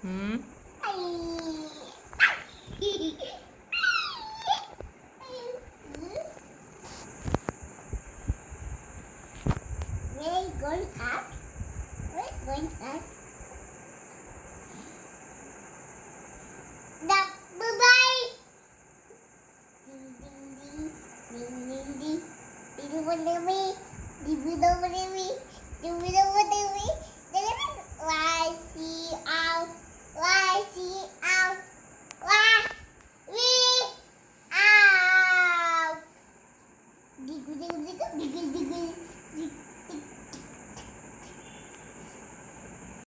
Hmm? Where going up? Where going up? Duck, bye-bye. Ding, ding, ding. Ding, ding, ding. Ding-a-ba-dee-wee. Ding-a-ba-dee-wee. Ding-a-ba-dee-wee. Ding-a-ba-dee-wee. Why see out? Why see